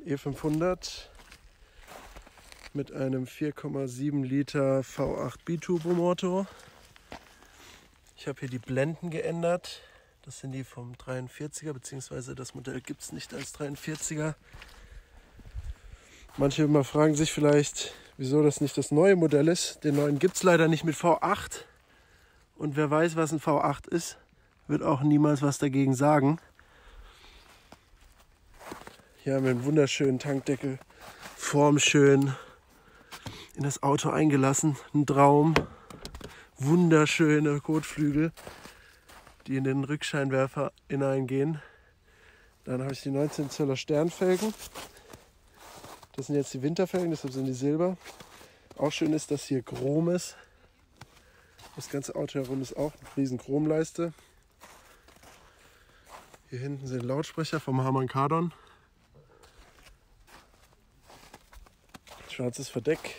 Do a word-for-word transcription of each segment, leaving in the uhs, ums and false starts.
E fünfhundert mit einem vier Komma sieben Liter V acht Biturbo-Motor. Ich habe hier die Blenden geändert. Das sind die vom dreiundvierziger, beziehungsweise das Modell gibt es nicht als dreiundvierziger. Manche immer fragen sich vielleicht, wieso das nicht das neue Modell ist. Den neuen gibt es leider nicht mit V acht. Und wer weiß, was ein V acht ist, wird auch niemals was dagegen sagen. Hier haben wir einen wunderschönen Tankdeckel, formschön in das Auto eingelassen. Ein Traum, wunderschöne Kotflügel, die in den Rückscheinwerfer hineingehen. Dann habe ich die neunzehn Zöller Sternfelgen. Das sind jetzt die Winterfelgen, deshalb sind die silber. Auch schön ist, dass hier Chrom ist. Das ganze Auto herum ist auch eine riesen Chromleiste. Hier hinten sind Lautsprecher vom Harman Kardon. Schwarzes Verdeck.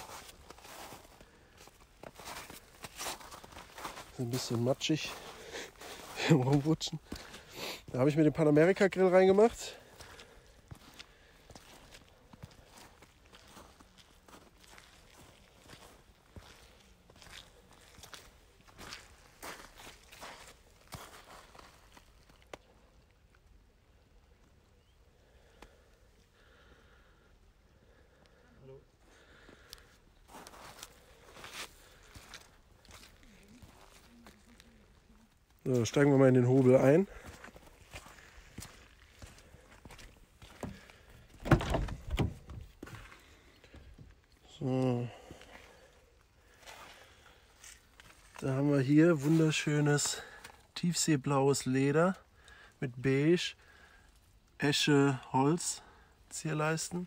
Ist ein bisschen matschig im Rumrutschen. Da habe ich mir den Panamericana Grill reingemacht. So, steigen wir mal in den Hobel ein. So. Da haben wir hier wunderschönes tiefseeblaues Leder mit Beige, Esche, Holz, Zierleisten.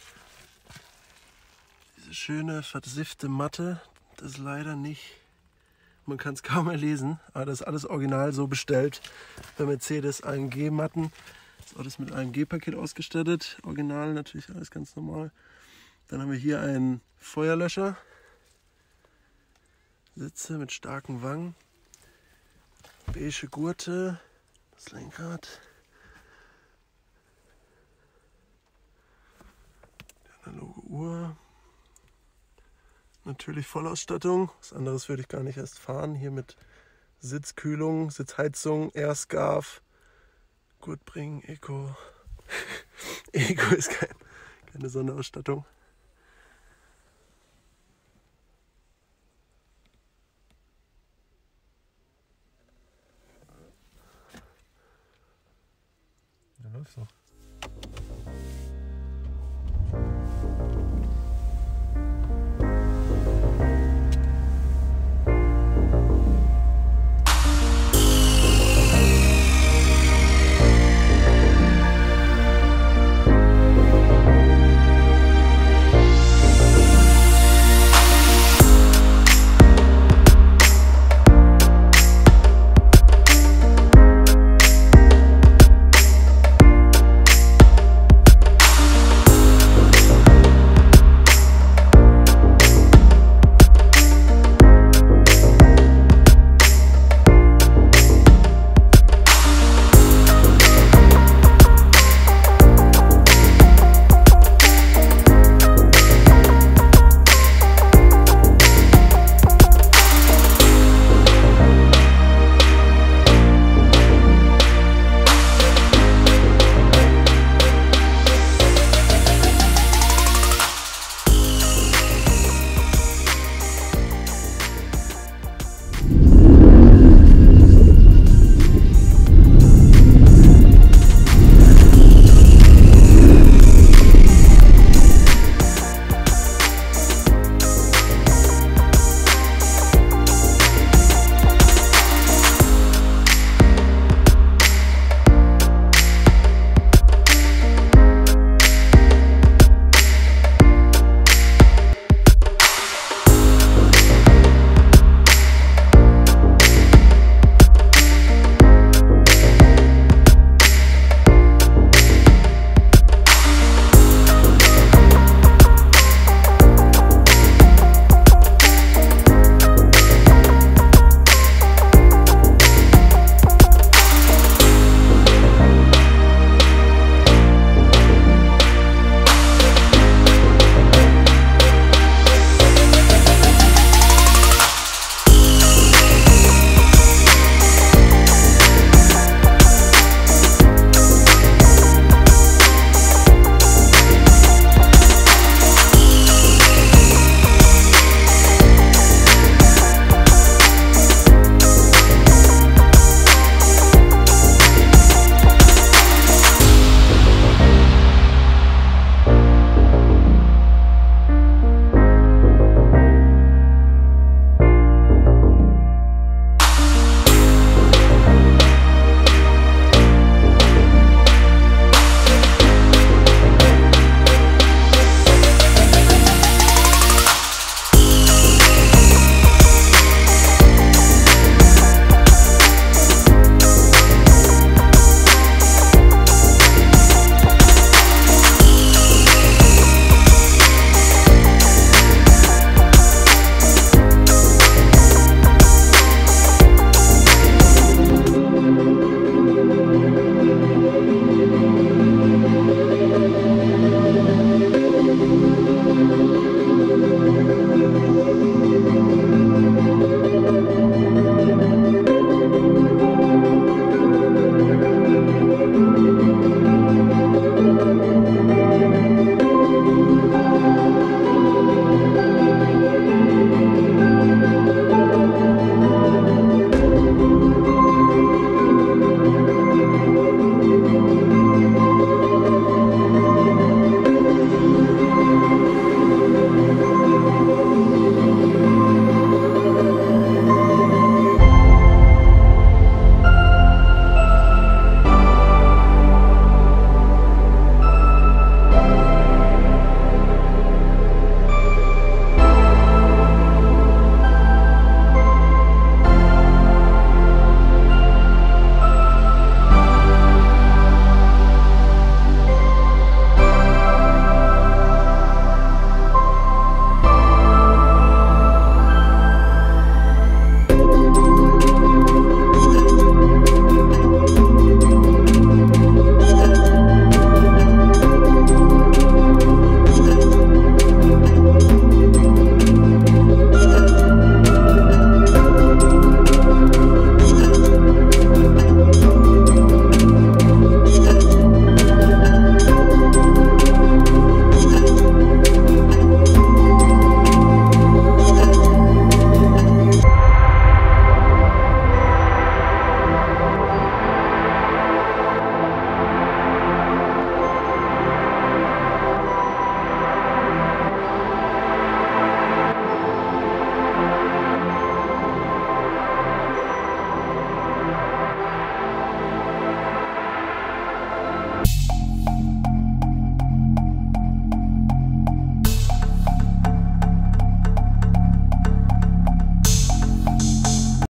Diese schöne versiffte Matte, das ist leider nicht, man kann es kaum mehr lesen, aber das ist alles original so bestellt. Bei Mercedes A M G Matten, das ist alles mit A M G Paket ausgestattet, original natürlich alles ganz normal. Dann haben wir hier einen Feuerlöscher, Sitze mit starken Wangen, beige Gurte, das Lenkrad, die analoge Uhr, natürlich Vollausstattung, was anderes würde ich gar nicht erst fahren, hier mit Sitzkühlung, Sitzheizung, Airscarf, Gurtbringen, Eco, Eco ist kein, keine Sonderausstattung. Ja, läuft doch.